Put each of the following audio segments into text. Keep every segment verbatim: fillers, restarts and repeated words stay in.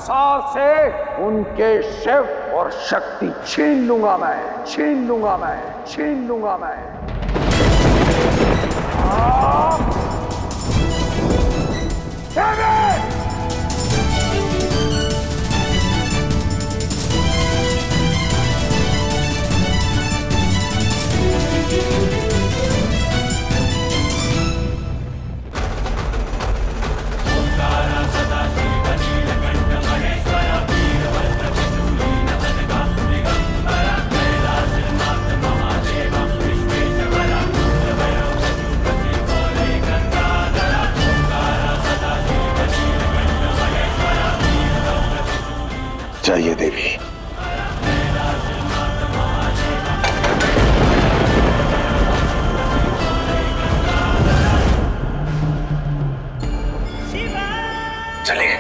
साल से उनके शिव और शक्ति छीन लूंगा मैं, छीन लूंगा मैं, छीन लूंगा मैं। चाहिए देवी। चलिए।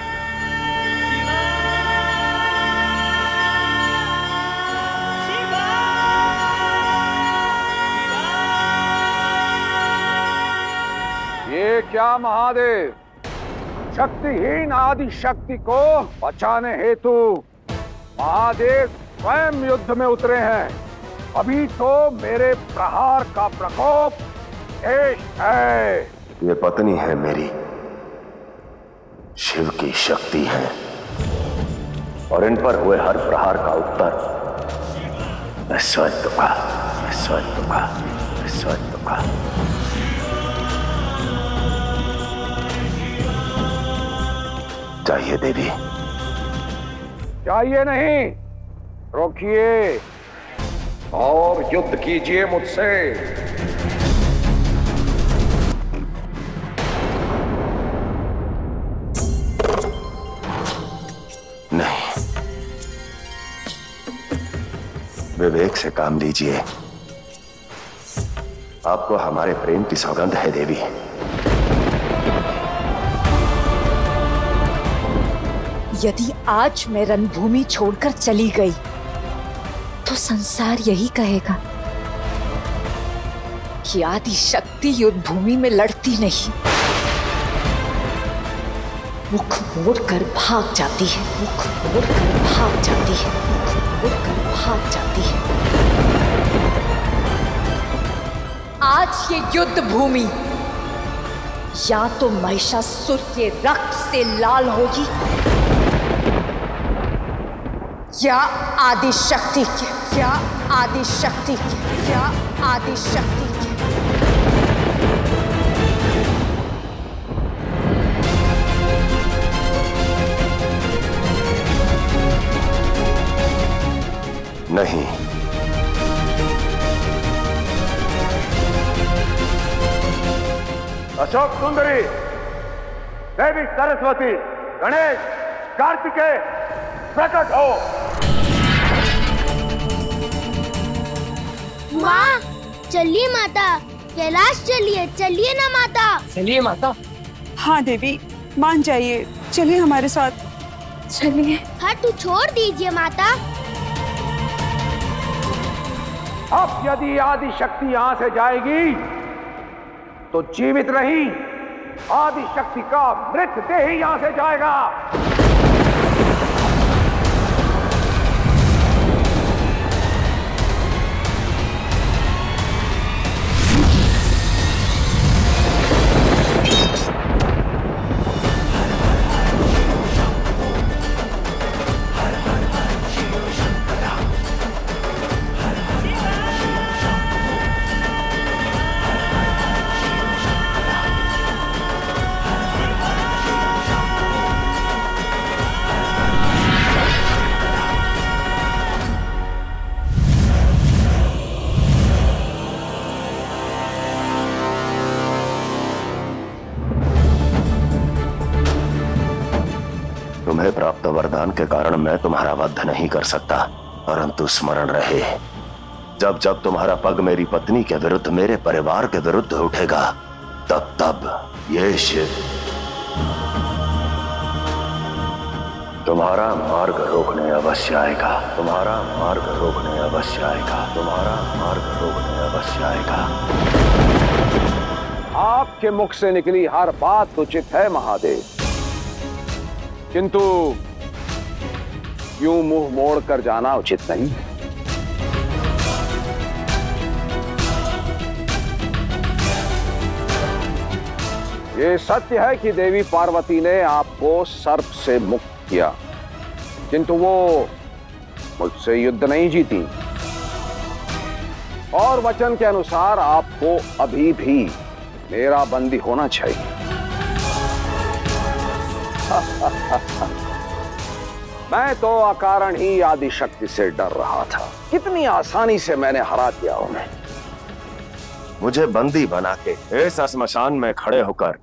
ये क्या महादेव, शक्तिहीन आदि शक्ति को बचाने हेतु महादेव स्वयं युद्ध में उतरे हैं। अभी तो मेरे प्रहार का प्रकोप शेष है। ये पत्नी है मेरी, शिव की शक्ति है, और इन पर हुए हर प्रहार का उत्तर मैं स्वयं दूंगा, मैं स्वयं दूंगा, मैं स्वयं दूंगा। चाहिए देवी। चाहिए नहीं, रोकिए और युद्ध कीजिए मुझसे। नहीं, विवेक से काम लीजिए। आपको हमारे प्रेम की सौगंध है देवी। यदि आज मैं रणभूमि छोड़कर चली गई तो संसार यही कहेगा कि आदि शक्ति युद्ध भूमि में लड़ती नहीं, मुख मोड़कर भाग जाती है, मुख मोड़कर भाग जाती है, मुख मोड़कर भाग जाती है। आज ये युद्ध भूमि या तो महिषासुर के रक्त से लाल होगी या आदि शक्ति के, या आदि शक्ति के, या आदि शक्ति के। नहीं, अशोक सुंदरी, देवी सरस्वती, गणेश, कार्तिकेय, प्रकट हो। माँ, चलिए माता, कैलाश चलिए, चलिए ना माता। चलिए माता। हाँ देवी, मान जाइए, चलिए हमारे साथ, चलिए। हट छोड़ दीजिए माता। अब यदि आदि शक्ति यहां से जाएगी तो जीवित रही आदि शक्ति का मृतदेह ही यहां से जाएगा। तुम्हें प्राप्त वरदान के कारण मैं तुम्हारा वध नहीं कर सकता, परंतु स्मरण रहे, जब जब तुम्हारा पग मेरी पत्नी के विरुद्ध, मेरे परिवार के विरुद्ध उठेगा, तब तब ये शिव तुम्हारा मार्ग रोकने अवश्य आएगा, तुम्हारा मार्ग रोकने अवश्य आएगा, तुम्हारा मार्ग रोकने अवश्य आएगा। आपके मुख से निकली हर बात उचित है महादेव, किंतु यूं मुंह मोड़ कर जाना उचित नहीं है। ये सत्य है कि देवी पार्वती ने आपको सर्प से मुक्त किया, किंतु वो मुझसे युद्ध नहीं जीती और वचन के अनुसार आपको अभी भी मेरा बंदी होना चाहिए। मैं तो अकारण ही आदि शक्ति से डर रहा था। कितनी आसानी से मैंने हरा दिया उन्हें। मुझे बंदी बना के इस श्मशान में खड़े होकर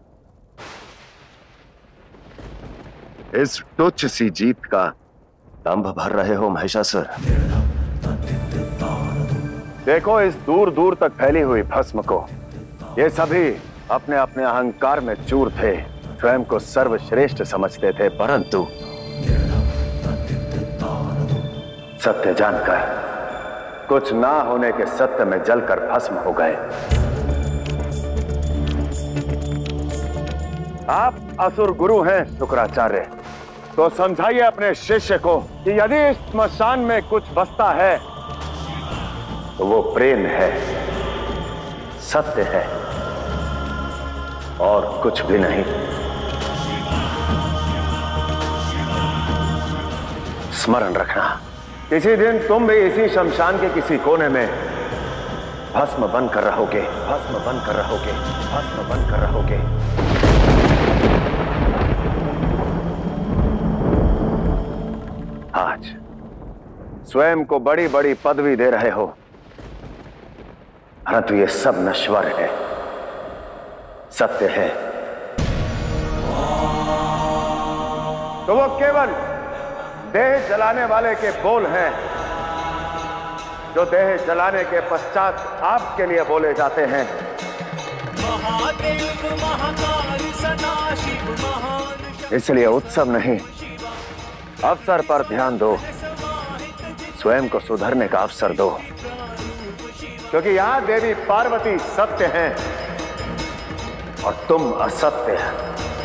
इस तुच्छ सी जीत का दंभ भर रहे हो महिषासुर। देखो इस दूर दूर तक फैली हुई भस्म को। ये सभी अपने अपने अहंकार में चूर थे, स्वयं को सर्वश्रेष्ठ समझते थे, परंतु सत्य जानकर कुछ ना होने के सत्य में जलकर भस्म हो गए। आप असुर गुरु हैं शुक्राचार्य, तो समझाइए अपने शिष्य को कि यदि इस श्मशान में कुछ बसता है तो वो प्रेम है, सत्य है और कुछ भी नहीं। स्मरण रखना, किसी दिन तुम भी इसी शमशान के किसी कोने में भस्म बनकर रहोगे, भस्म बनकर रहोगे, भस्म बनकर रहोगे। आज स्वयं को बड़ी बड़ी पदवी दे रहे हो, परंतु ये सब नश्वर है, सत्य है तो वो केवल देह जलाने वाले के बोल हैं, जो देह जलाने के पश्चात आपके लिए बोले जाते हैं। इसलिए उत्सव नहीं, अवसर पर ध्यान दो, स्वयं को सुधरने का अवसर दो, क्योंकि यहां देवी पार्वती सत्य हैं और तुम असत्य हैं।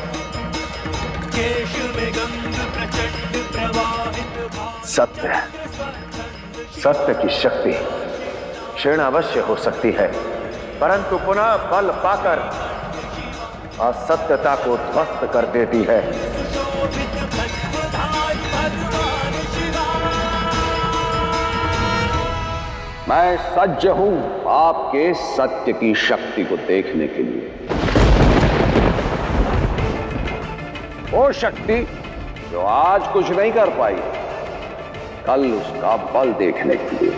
सत्य सत्य की शक्ति क्षीण अवश्य हो सकती है, परंतु पुनः बल पाकर असत्यता को ध्वस्त कर देती है। मैं सज्ज हूं आपके सत्य की शक्ति को देखने के लिए। वो शक्ति जो आज कुछ नहीं कर पाई, कल उसका बल देखने के लिए।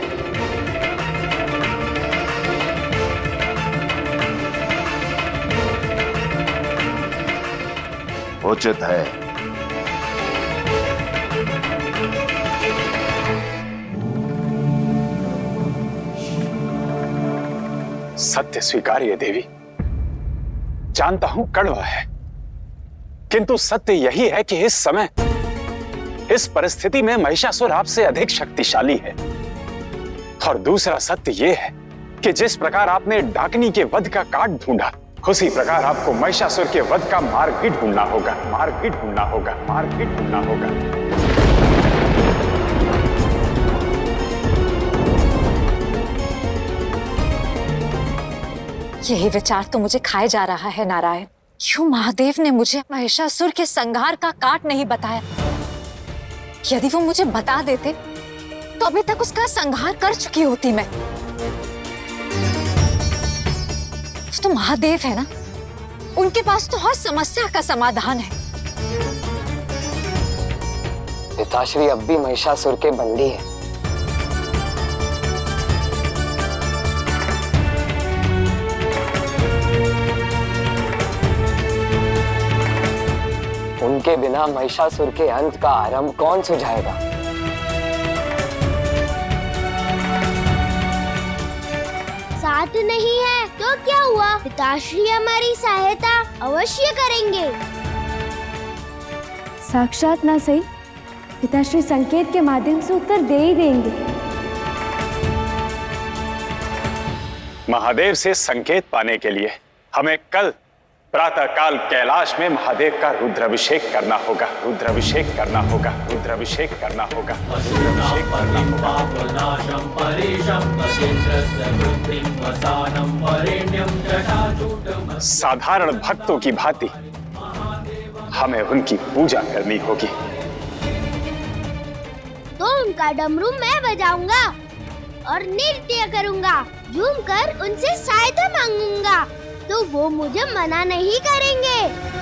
उचित है। सत्य स्वीकार्य देवी, जानता हूं कड़वा है, किंतु सत्य यही है कि इस समय इस परिस्थिति में महिषासुर आपसे अधिक शक्तिशाली है। और दूसरा सत्य यह है कि जिस प्रकार आपने डाकनी के वध का काट ढूंढा, उसी प्रकार आपको महिषासुर के वध का मार्ग भी ढूंढना होगा, मार्ग भी ढूंढना होगा, मार्ग भी ढूंढना होगा। यही विचार तो मुझे खाए जा रहा है नारायण। क्यों महादेव ने मुझे महिषासुर के संहार का काट नहीं बताया? यदि वो मुझे बता देते तो अभी तक उसका संहार कर चुकी होती मैं। तो महादेव है ना, उनके पास तो हर समस्या का समाधान है। पिताश्री अब भी महिषासुर के बंदी है। उनके बिना महिषासुर के अंत का आरंभ कौन सुझाएगा? साथ नहीं है तो क्या हुआ? पिताश्री हमारी सहायता अवश्य करेंगे। साक्षात ना सही, पिताश्री संकेत के माध्यम से उत्तर दे ही देंगे। महादेव से संकेत पाने के लिए हमें कल प्रातः काल कैलाश में महादेव का रुद्राभिषेक करना होगा, रुद्राभिषेक करना होगा, रुद्राभिषेक करना होगा, रुद्राभिषेक करना होगा। साधारण भक्तों की भांति हमें उनकी पूजा करनी होगी। तो उनका डमरू मैं बजाऊंगा और नृत्य करूंगा, झूमकर उनसे सहायता मांगूंगा, तो वो मुझे मना नहीं करेंगे।